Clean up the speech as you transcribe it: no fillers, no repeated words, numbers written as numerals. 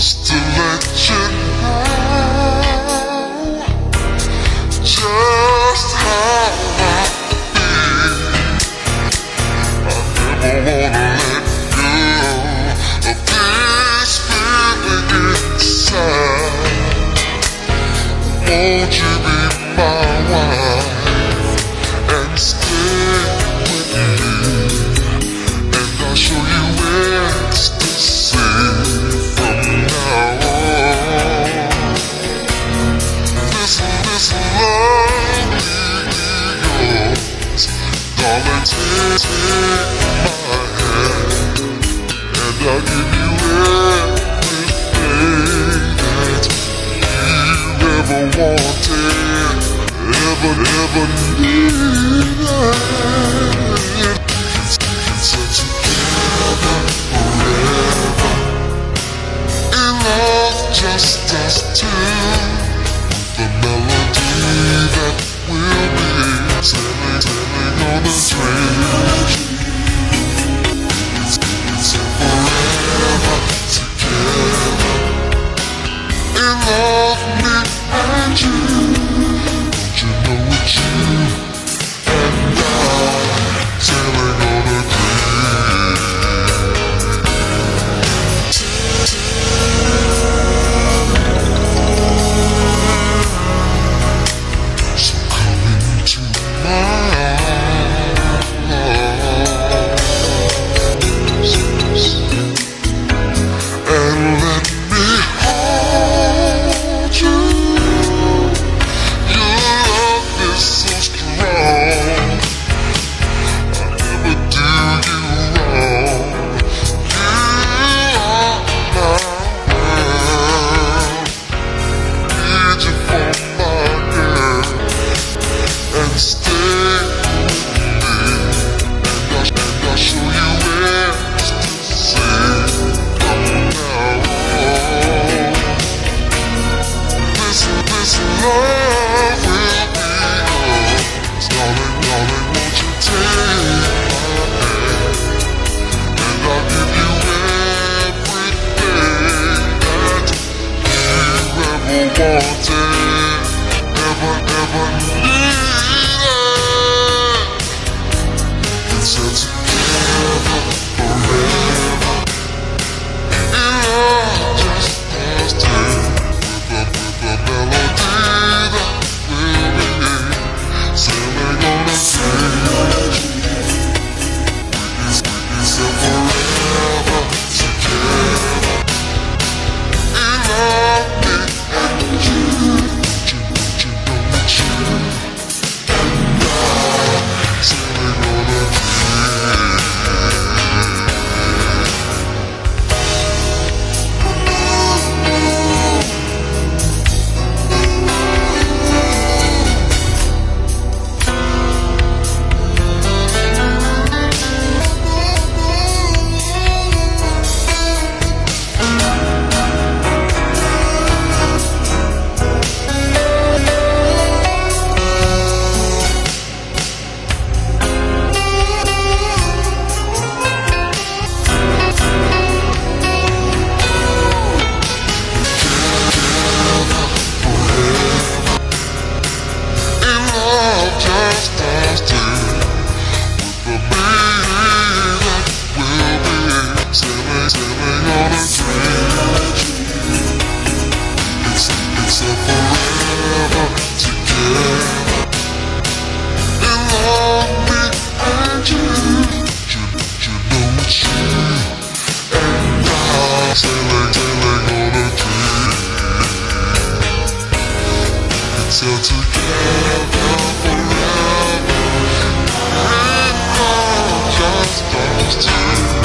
just to let you know just how I feel. I never wanna let go of this feeling inside. Won't you be my wife and stay with me? And I'll show you ecstasy from now on. This love is yours, darling, take my hand, and I'll give you everything that you ever wanted, ever needed. So together forever, in love just us two, the melody that will be sailing on the train. So forever together, in love, me and you. Don't you know it's you and I sailing on a dream. So come into my arms and let me hold you. Your love is so strong, I'll never do you wrong. You are my world, need you for my girl, and stay with me, and I'll show you ecstasy from now on. This love will be yours, darling, won't you take my hand, and I'll give you everything that you ever wanted, ever needed. It's a together forever, in love just us two, with the melody that will be sailing on a dream. We said forever together, in love, me and you. Don't you know it's you and I sailing on a dream. Just us two, with the baby that will be sailing on a dream. It's a forever together, in love, me and you. You know it's you and I sailing on a dream. It's a together forever, and love just us two.